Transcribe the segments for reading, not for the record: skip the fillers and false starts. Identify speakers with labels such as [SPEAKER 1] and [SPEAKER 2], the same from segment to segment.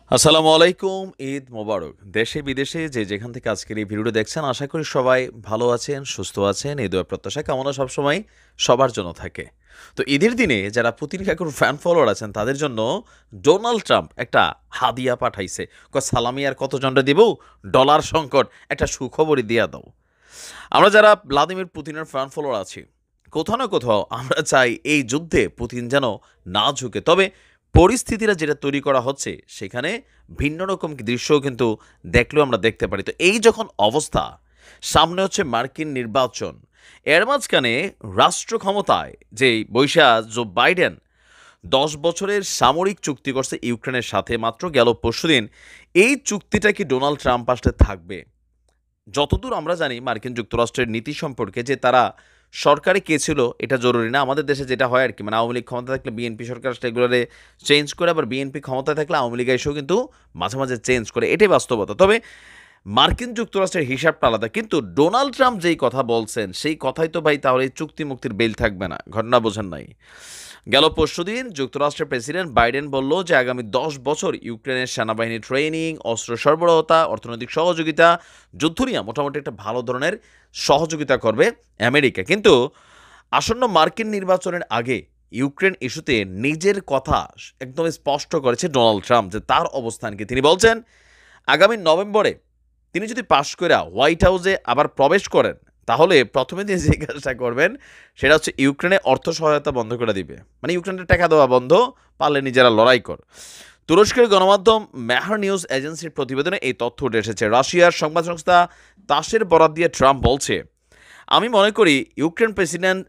[SPEAKER 1] আসসালামু আলাইকুম। ঈদ মোবারক। দেশে বিদেশে যে যেখান থেকে আজকের এই ভিডিওটা দেখছেন আশা করি সবাই ভালো আছেন, সুস্থ আছেন। এই দোয়া প্রত্যাশা কামনা সবসময় সবার জন্য থাকে। তো ঈদের দিনে যারা পুতিন কাকুর ফ্যান ফলোয়ার আছেন তাদের জন্য ডোনাল্ড ট্রাম্প একটা হাদিয়া পাঠাইছে। সালামি আর কত জনটা দিব, ডলার সংকট, একটা সুখবরই দিয়া দাও। আমরা যারা ভ্লাদিমির পুতিনের ফ্যান ফলোয়ার আছি, কোথাও না কোথাও আমরা চাই এই যুদ্ধে পুতিন যেন না ঝুঁকে। তবে পরিস্থিতিটা যেটা তৈরি করা হচ্ছে সেখানে ভিন্ন রকম দৃশ্যও কিন্তু দেখলেও আমরা দেখতে পারি। তো এই যখন অবস্থা, সামনে হচ্ছে মার্কিন নির্বাচন, এর মাঝখানে রাষ্ট্র ক্ষমতায় যে বৈশা জো বাইডেন 10 বছরের সামরিক চুক্তি করছে ইউক্রেনের সাথে, মাত্র গেল পরশুদিন। এই চুক্তিটা কি ডোনাল্ড ট্রাম্প আসলে থাকবে? যতদূর আমরা জানি মার্কিন যুক্তরাষ্ট্রের নীতি সম্পর্কে, যে তারা সরকারে কে ছিল এটা জরুরি না। আমাদের দেশে যেটা হয় আর কি, মানে আওয়ামী লীগ ক্ষমতা থাকলে বিএনপি সরকার সেগুলোরে চেঞ্জ করে, আবার বিএনপি ক্ষমতায় থাকলে আওয়ামী লীগ এসেও কিন্তু মাঝে মাঝে চেঞ্জ করে, এটাই বাস্তবতা। তবে মার্কিন যুক্তরাষ্ট্রের হিসাবটা আলাদা। কিন্তু ডোনাল্ড ট্রাম্প যেই কথা বলছেন সেই কথাই তো ভাই তাহলে এই চুক্তি মুক্তির বেল থাকবে না। ঘটনা বোঝেন নাই? গেল পরশুদিন যুক্তরাষ্ট্রের প্রেসিডেন্ট বাইডেন বলল যে আগামী 10 বছর ইউক্রেনের সেনাবাহিনী ট্রেনিং, অস্ত্র সরবরাহতা, অর্থনৈতিক সহযোগিতা, যুদ্ধ নিয়ে মোটামুটি একটা ভালো ধরনের সহযোগিতা করবে আমেরিকা। কিন্তু আসন্ন মার্কিন নির্বাচনের আগে ইউক্রেন ইস্যুতে নিজের কথা একদম স্পষ্ট করেছে ডোনাল্ড ট্রাম্প, যে তার অবস্থান কি। তিনি বলছেন আগামী নভেম্বরে তিনি যদি পাশ করে হোয়াইট হাউসে আবার প্রবেশ করেন, তাহলে প্রথমে দিয়ে যে কাজটা করবেন সেটা হচ্ছে ইউক্রেনে অর্থ সহায়তা বন্ধ করে দিবে। মানে ইউক্রেনের টাকা দেওয়া বন্ধ, পারলে নিজেরা লড়াই কর। তুরস্কের গণমাধ্যম মেহর নিউজ এজেন্সির প্রতিবেদনে এই তথ্য উঠে এসেছে। রাশিয়ার সংবাদ সংস্থা তাসের বরাত দিয়ে ট্রাম্প বলছে, আমি মনে করি ইউক্রেন প্রেসিডেন্ট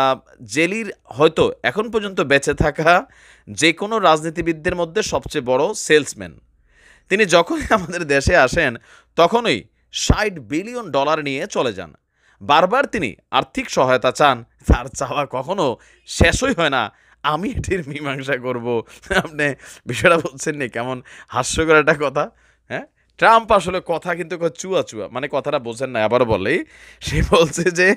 [SPEAKER 1] জেলির হয়তো এখন পর্যন্ত বেঁচে থাকা যে কোনো রাজনীতিবিদদের মধ্যে সবচেয়ে বড় সেলসম্যান। তিনি যখনই আমাদের দেশে আসেন তখনই $60 বিলিয়ন নিয়ে চলে যান। বারবার তিনি আর্থিক সহায়তা চান, তার চাওয়া কখনো শেষই হয় না। আমি এটির মীমাংসা করব। আপনি বিষয়টা বলছেন নি, কেমন হাস্যকর একটা কথা। হ্যাঁ, ট্রাম্প আসলে কথা কিন্তু চুয়া চুয়া, মানে কথাটা বোঝেন না। আবার বলেই সে বলছে যে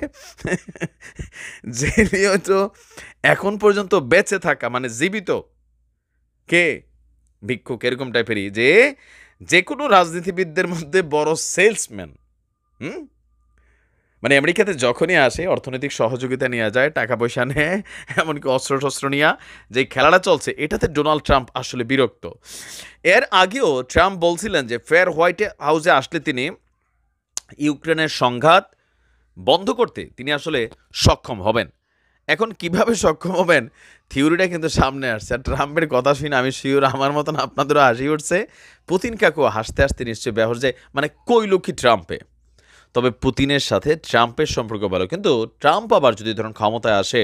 [SPEAKER 1] যে হয়তো এখন পর্যন্ত বেঁচে থাকা, মানে জীবিত কে, ভিক্ষুক এরকম টাইপেরই, যে যে কোনো রাজনীতিবিদদের মধ্যে বড় সেলসম্যান। হুম, মানে আমেরিকাতে যখনই আসে অর্থনৈতিক সহযোগিতা নিয়ে যায়, টাকা পয়সা নেয়, এমনকি অস্ত্র শস্ত্র নিয়ে যে খেলাটা চলছে, এটাতে ডোনাল্ড ট্রাম্প আসলে বিরক্ত। এর আগেও ট্রাম্প বলছিলেন যে ফেয়ার হোয়াইট হাউসে আসলে তিনি ইউক্রেনের সংঘাত বন্ধ করতে তিনি আসলে সক্ষম হবেন। এখন কিভাবে সক্ষম হবেন, থিওরিটা কিন্তু সামনে আসছে। আর ট্রাম্পের কথা শুনে আমি শিওর আমার মতন আপনাদেরও হাসি উঠছে। পুতিন কাকু হাসতে হাসতে নিশ্চয়ই বেহর যায়, মানে কৈলুকি ট্রাম্পে। তবে পুতিনের সাথে ট্রাম্পের সম্পর্ক ভালো, কিন্তু ট্রাম্প আবার যদি ধরুন ক্ষমতায় আসে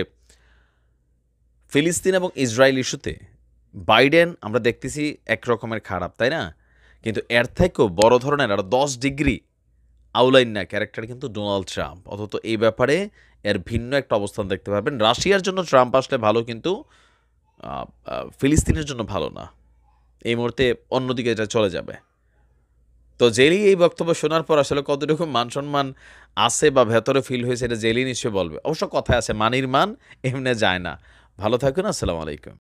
[SPEAKER 1] ফিলিস্তিন এবং ইসরায়েল ইস্যুতে, বাইডেন আমরা দেখতেছি একরকমের খারাপ, তাই না? কিন্তু এর থেকেও বড় ধরনের আর 10 ডিগ্রি আউলাইন না ক্যারেক্টার কিন্তু ডোনাল্ড ট্রাম্প। অথচ এই ব্যাপারে এর ভিন্ন একটা অবস্থান দেখতে পারবেন। রাশিয়ার জন্য ট্রাম্প আসলে ভালো, কিন্তু ফিলিস্তিনের জন্য ভালো না। এই মুহূর্তে অন্যদিকে এটা চলে যাবে। তো জেলি এই বক্তব্য শোনার পর আসলে কতটুকু মান সম্মান আছে বা ভেতরে ফিল হয়েছে এটা জেলি নিশ্চয়ই বলবে। অবশ্য কথায় আছে মানির মান এমনি যায় না। ভালো থাকুন। আসসালামু আলাইকুম।